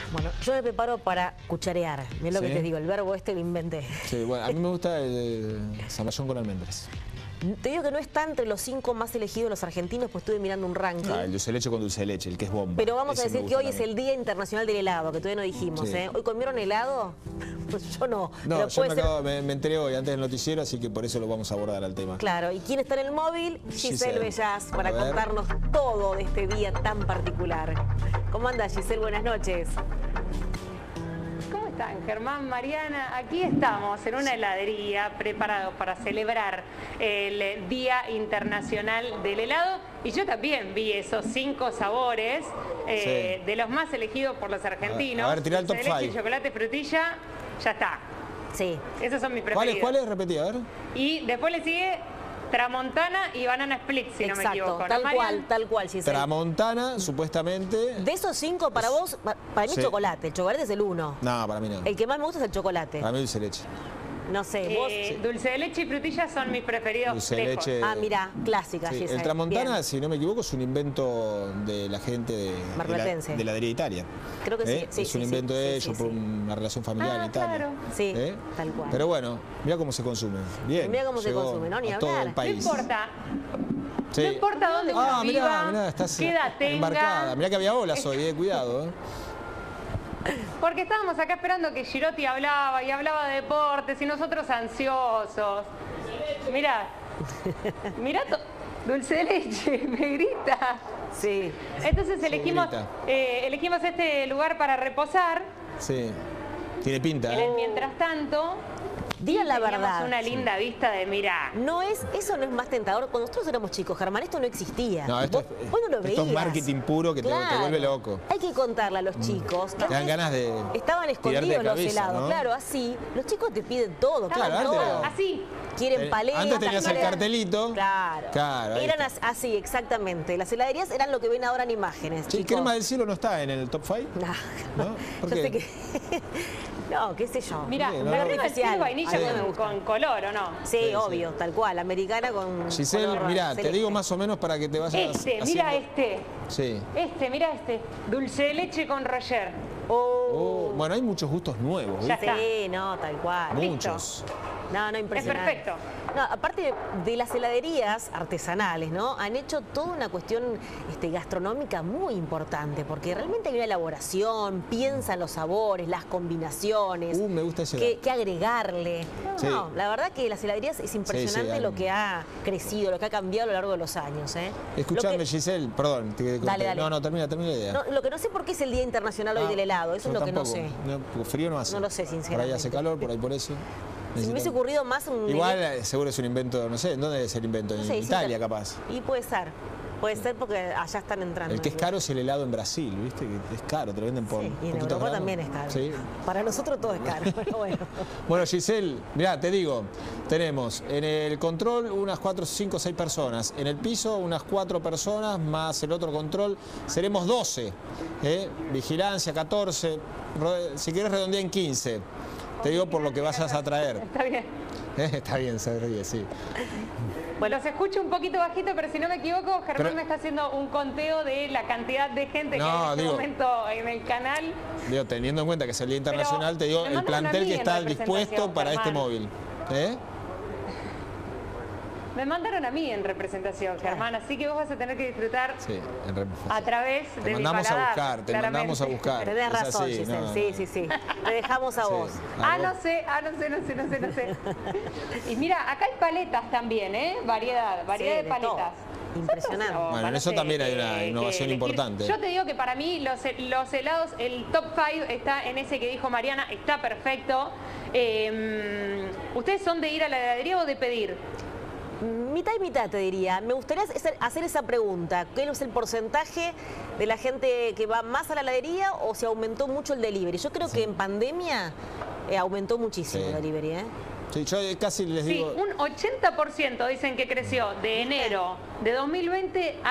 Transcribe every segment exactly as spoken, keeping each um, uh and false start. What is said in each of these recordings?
Bueno, yo me preparo para cucharear. Mirá lo ¿Sí? que te digo, el verbo este lo inventé. Sí, bueno, a mí me gusta el zamballón con almendras. Te digo que no está entre los cinco más elegidos de los argentinos, pues estuve mirando un ranking. Ah, el dulce de leche con dulce de leche, el que es bomba. Pero vamos Ese a me decir que gusta hoy es también. el Día Internacional del Helado, que todavía no dijimos. Sí. ¿eh? ¿Hoy comieron helado? Pues yo no. No, pero yo puede me, ser... acabo, me, me enteré hoy antes del noticiero, así que por eso lo vamos a abordar al tema. Claro, ¿y quién está en el móvil? Giselle, Giselle. Bellás, para A ver. contarnos todo de este día tan particular. ¿Cómo anda, Giselle? Buenas noches. ¿Cómo están, Germán, Mariana? Aquí estamos en una heladería preparados para celebrar el Día Internacional del Helado. Y yo también vi esos cinco sabores eh, Sí. de los más elegidos por los argentinos. A ver, tirá el Dulce top de leche, five. chocolate, frutilla, ya está. Sí. Esos son mis ¿Cuál preferidos. es? ¿Cuál es? Repetí, a ver. Y después le sigue Tramontana y Banana Split, si no me Exacto, equivoco. ¿no, tal Marian? cual, tal cual, Giselle. Tramontana, supuestamente. De esos cinco, para vos, pa- para mí Sí. chocolate. El chocolate es el uno. No, para mí no. El que más me gusta es el chocolate. Para mí dulce de leche. No sé, vos... Eh, Dulce de leche y frutilla son mis preferidos. Dulce de lejos. leche. Ah, mira, clásica, Sí, Giselle. el Tramontana, Bien. si no me equivoco, es un invento de la gente de, de, la, Marplatense. de heladería Italia. Creo que sí, ¿Eh? sí, Es sí, un sí, invento de sí, ellos sí, por sí. una relación familiar Ah, en Italia. claro. Sí, tal cual. Pero bueno, mira cómo se consume. Bien. Mirá cómo se llegó consume, ¿no? Ni a todo hablar. el No país. No importa. Sí. No importa dónde uno Ah, mirá, viva, mirá, estás qué edad tenga. embarcada. Mirá que había olas hoy, eh, cuidado. Eh. Porque estábamos acá esperando que Girotti hablaba y hablaba de deportes y nosotros ansiosos. Mirá, mirá, to- dulce de leche, me grita. Sí. Entonces elegimos, grita. eh, elegimos este lugar para reposar. Sí. Tiene pinta, En el ¿eh? mientras tanto, Digan la teníamos verdad. una linda vista de mirá. No es, eso no es más tentador. Cuando nosotros éramos chicos, Germán, esto no existía. No, esto vos, es- vos no lo esto es veías. marketing puro que te- te vuelve loco. Hay que contarle a los chicos. que Te dan antes ganas de estaban tirarte escondidos de los cabeza, helados. ¿no? Claro, así. Los chicos te piden todo. Claro, quieren antes todo. era- Así. Quieren Eh, paletas. antes tenías el quieren- cartelito. Claro. Claro, ahí Eran está. as- así, exactamente. Las heladerías eran lo que ven ahora en imágenes. Sí, chicos. Crema del Cielo no está en el top five. Nah, ¿No? ¿Por yo qué? sé que... no, qué sé yo. Mirá, Sí, no, la no. crema de Artificial. cielo vainilla Algo Sí. me con, gusta. con color, ¿o no? Sí, Sí, sí. obvio, tal cual. Americana con... Giselle, color mirá, te celeste. digo más o menos para que te vayas Este, haciendo- mira este. Sí. Este, mira este. Dulce de leche con Roger. Oh, Oh, bueno, hay muchos gustos nuevos, Ya ¿viste? está. sí, no, tal cual. Muchos. No, no, Es impresionante. perfecto. No, aparte de las heladerías artesanales, ¿no? Han hecho toda una cuestión este, gastronómica muy importante, porque realmente hay una elaboración, piensan los sabores, las combinaciones, Uh, me gusta ese qué, dato. qué agregarle. No, Sí. no, la verdad que las heladerías es impresionante han- lo que ha crecido, lo que ha cambiado a lo largo de los años, ¿eh? Escuchame, Lo que- Giselle, perdón, te corté. Dale, dale. No, no, termina, termina la idea. no, lo que no sé por qué es el Día Internacional hoy Ah, del helado, eso yo es lo que no tampoco. sé. No, porque frío no hace. No lo sé, Por ahí sinceramente. hace calor, por ahí por eso. Si me Necesitan- hubiese ocurrido más un... Igual eh, seguro es un invento, no sé, ¿dónde es el invento? No En sé, Italia, sí, capaz. Y puede ser, puede ser porque allá están entrando. El que es caro es el helado en Brasil, ¿viste? Que es caro, te lo venden por Sí, y en poquitos Europa gramos. también es caro. Sí. Para nosotros todo es caro, pero bueno. Bueno, Giselle, mirá, te digo, tenemos en el control unas cuatro, cinco, seis personas. En el piso unas cuatro personas, más el otro control. Seremos doce. ¿eh? Vigilancia, catorce. Ro- Si quieres redondear en quince. Te digo por lo que vayas a traer. Está bien. ¿Eh? Está bien, se ríe, sí. Bueno, los escucho un poquito bajito, pero si no me equivoco, Germán Pero- me está haciendo un conteo de la cantidad de gente No, que hay en este digo- momento en el canal. Digo, teniendo en cuenta que es el Día Internacional, te digo me el mandaron a plantel mí que en está representación, dispuesto para este Germán. móvil. ¿Eh? Me mandaron a mí en representación, Germán, así que vos vas a tener que disfrutar Sí, en re- a través Te de mi mandamos a paladar, buscar, te claramente. mandamos a buscar. Tenés Es razón, así, Giselle. no, sí, no. sí, sí. Te dejamos a Sí. vos. Ah, vos- no sé, ah, no sé, no sé, no sé, no sé. Y mira, acá hay paletas también, ¿eh? Variedad, variedad Sí, de de paletas. todo. Impresionante. Son Bueno, en eso parece también hay una que- innovación que elegir. importante. Yo te digo que para mí los, los helados, el top cinco está en ese que dijo Mariana, está perfecto. Eh, ¿Ustedes son de ir a la heladería o de pedir? Mitad y mitad, te diría. Me gustaría hacer- hacer esa pregunta. ¿Qué es el porcentaje de la gente que va más a la heladería o si aumentó mucho el delivery? Yo creo que en pandemia eh, aumentó muchísimo Sí. el delivery, ¿eh? Sí, yo casi les Sí, digo... un ochenta por ciento dicen que creció de enero de dos mil veinte a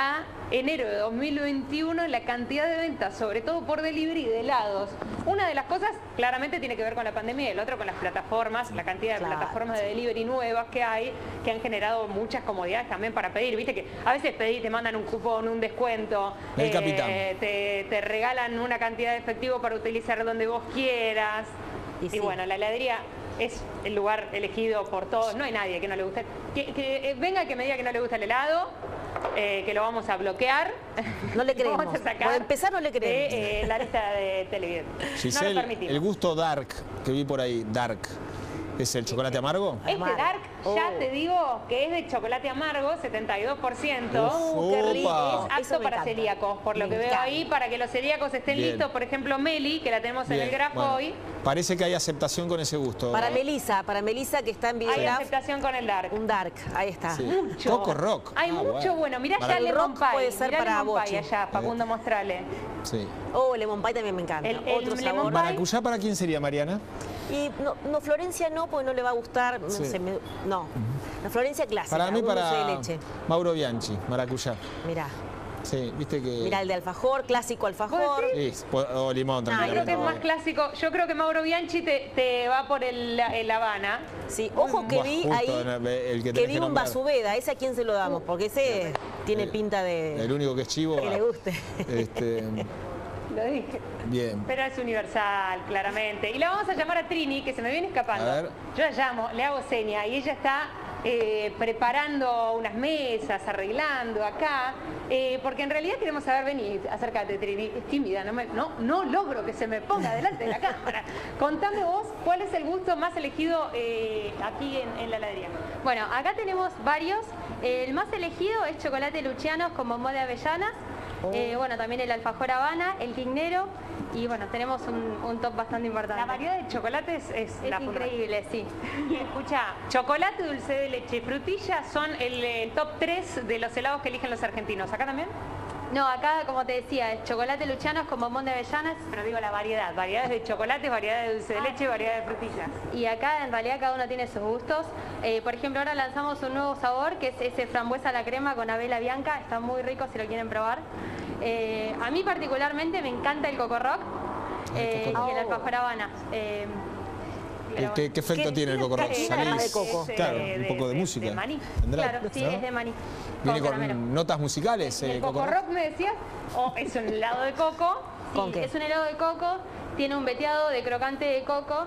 enero de dos mil veintiuno la cantidad de ventas, sobre todo por delivery, de helados. Una de las cosas claramente tiene que ver con la pandemia y el otro con las plataformas, la cantidad de Claro, plataformas de sí. delivery nuevas que hay, que han generado muchas comodidades también para pedir. Viste que a veces pedís, te mandan un cupón, un descuento, El capitán. te, te regalan una cantidad de efectivo para utilizar donde vos quieras. Y Y, sí. bueno, la heladería es el lugar elegido por todos. No hay nadie que no le guste. Que, que, eh, venga que me diga que no le gusta el helado, eh, que lo vamos a bloquear. No le Lo creemos. vamos a sacar Por empezar, no le creemos. de, eh, la lista de televidentes. No lo Giselle, permitimos. el gusto dark que vi por ahí, dark, ¿es el chocolate amargo? Este Amargo. dark, ya Oh. te digo que es de chocolate amargo, setenta y dos por ciento. Uf, Uh, qué rico. opa. Es Eso apto me para encanta. celíacos, por lo Me que veo encanta. ahí, para que los celíacos estén Bien. listos. Por ejemplo, Meli, que la tenemos en Bien, el grafo bueno, hoy. parece que hay aceptación con ese gusto. Para Melisa, para Melisa que está en Hay Videograph, aceptación con el dark. un dark, ahí está. Sí. Mucho. Coco Rock. Hay Ah, mucho bueno. bueno. Mirá Para- ya El Lemon rock Pie. puede ser Mirá para Lemon Pie Bochi. allá, Facundo, mostrale. Sí. Oh, lemon pie también me encanta. El- el Otro lemon sabor. pie. ¿Maracuyá para quién sería, Mariana? Y no, no, Florencia no, porque no le va a gustar. No, Sí. sé, me- no. La Florencia clásica, Para mí, un dulce para de leche. Mauro Bianchi, maracuyá. Mirá, Sí, viste que... mirá el de alfajor, clásico alfajor. Sí, o limón Ah, también. Yo creo que es no. más clásico. Yo creo que Mauro Bianchi te, te va por el, el Habana. Sí, ojo que Buah, vi justo ahí en el- el que que tenés vi que un nombrar. basubeda. ¿Ese a quién se lo damos? Porque ese tiene pinta de El único que es chivo. que le guste. Este, Lo dije. bien. Pero es universal, claramente. Y la vamos a llamar a Trini, que se me viene escapando. A ver. Yo la llamo, le hago seña y ella está eh, preparando unas mesas, arreglando acá. eh, porque en realidad queremos saber, vení, acércate, Trini. Es tímida, no, me- no, no logro que se me ponga delante de la cámara. Contame vos, ¿cuál es el gusto más elegido eh, aquí en, en la heladería? Bueno, acá tenemos varios. El más elegido es chocolate Lucianos con bombón de avellanas. Eh, bueno, también el alfajor Habana, el quignero. Y bueno, tenemos un, un top bastante importante. La variedad de chocolates es, Es la increíble, sí. Y escucha, chocolate, dulce de leche y frutilla son el, el top tres de los helados que eligen los argentinos. ¿Acá también? No, acá, como te decía, es chocolate Lucianos con bombón de avellanas. Pero digo la variedad, variedades de chocolates, variedades de dulce de leche y variedades de frutillas. Y acá en realidad cada uno tiene sus gustos. Eh, por ejemplo, ahora lanzamos un nuevo sabor que es ese frambuesa a la crema con avela bianca. Está muy rico si lo quieren probar. Eh, a mí particularmente me encanta el Coco Rock eh, El Coco y el Rock. alfajor Habana. Eh, ¿Qué, pero qué- qué efecto ¿Qué- tiene el Coco Rock? tiene Salís- además de coco? Es, eh, Claro, de- un poco de, de- música. de maní. ¿Tendrá? claro, sí, ¿No? es de maní. ¿Viene con caramelo. notas musicales ¿Y el el Coco Coco Rock? Rock me decías? ¿O es un helado de coco? Sí, ¿Con qué? es un helado de coco, tiene un veteado de crocante de coco.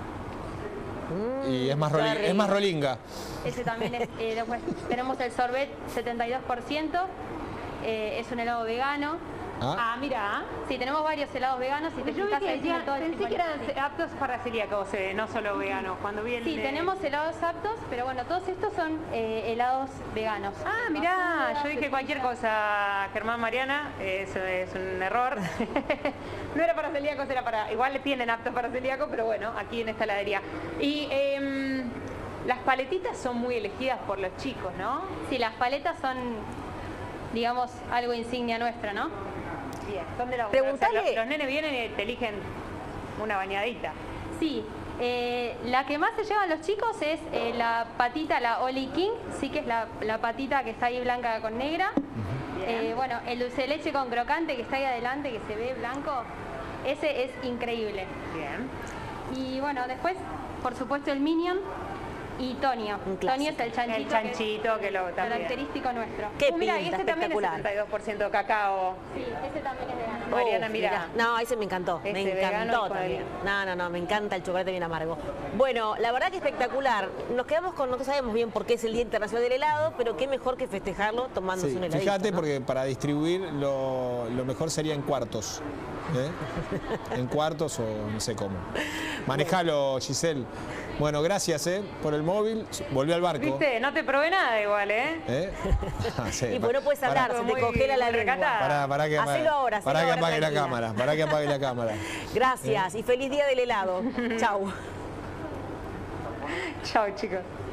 Y es más, Qué roli- es rico. más rolinga. Ese también es, eh, después tenemos el sorbet setenta y dos por ciento, eh, es un helado vegano. Ah, Ah, mira. Sí, tenemos varios helados veganos. Si te Yo vi fijas, que ahí decía, tiene todo el pensé que eran chocolate. aptos para celíacos, eh, no solo veganos. Cuando vi el Sí, de- tenemos helados aptos, pero bueno, todos estos son eh, helados veganos. Ah, mirá, yo dije cualquier cosa, Germán, Mariana, eso es un error. No era para celíacos, era para... Igual le tienen aptos para celíacos, pero bueno, aquí en esta heladería. Y em, las paletitas son muy elegidas por los chicos, ¿no? Sí, las paletas son, digamos, algo insignia nuestra, ¿no? Bien, ¿dónde la Preguntale- los, los nenes vienen y te eligen una bañadita. Sí, eh, la que más se llevan los chicos es eh, la patita, la Oli King, sí que es la, la patita que está ahí blanca con negra. Eh, bueno, el dulce de leche con crocante que está ahí adelante, que se ve blanco, ese es increíble. Bien. Y bueno, después, por supuesto, el Minion y Tonio. Un clásico. Tonio es el chanchito, El chanchito, que lo es también. característico nuestro. Qué Uh, mira, y pinta, este también es espectacular. setenta y dos por ciento cacao. Sí, ese también es vegano. Mariana, Oh, mirá. No, ese me encantó, me Ese vegano y encantó con también. el- No, no, no, me encanta el chocolate bien amargo. Bueno, la verdad que espectacular. Nos quedamos con, no sabemos bien por qué es el Día Internacional del Helado, pero qué mejor que festejarlo tomándose sí, un heladito. fíjate ¿no? porque para distribuir lo, lo mejor sería en cuartos. ¿eh? En cuartos o no sé cómo. Manejalo, Giselle. Bueno, gracias ¿eh? por el móvil. Volví al barco. ¿Viste? No te probé nada igual, ¿eh? ¿Eh? Ah, sí, Y pues no puedes pará, hablar, se Muy- te congela la muy lengua. recatada. Pará, pará que apague, Hacelo ahora, hacelo pará que ahora, apague la tranquila. cámara. Pará que apague la cámara. Gracias y feliz día del helado. Chau. Chao, chicos.